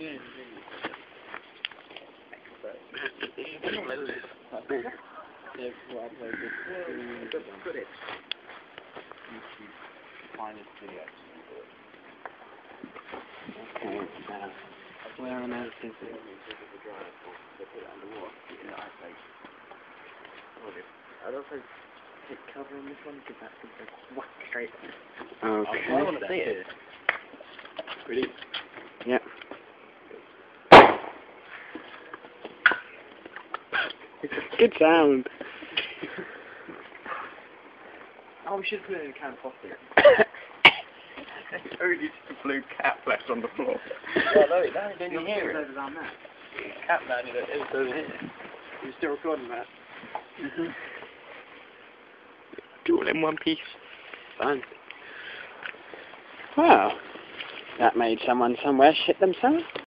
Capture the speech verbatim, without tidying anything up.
Yeah. Yeah, well, I've heard this. Put it. YouTube finest video. Okay, uh, where on earth is it? They put it underwater. Yeah, I say. I'd also take cover on this one because that's going to whack straight. Okay. I want to see it. Ready? Yep. Good sound. Oh, we should put it in a can of plastic. There's only just a blue cap left on the floor. Yeah, no, no, didn't you hear it? Over down there. Cap landed it was over here. You're still recording that? Mm-hmm. Do it in one piece. Fine. Wow. That made someone somewhere shit themselves.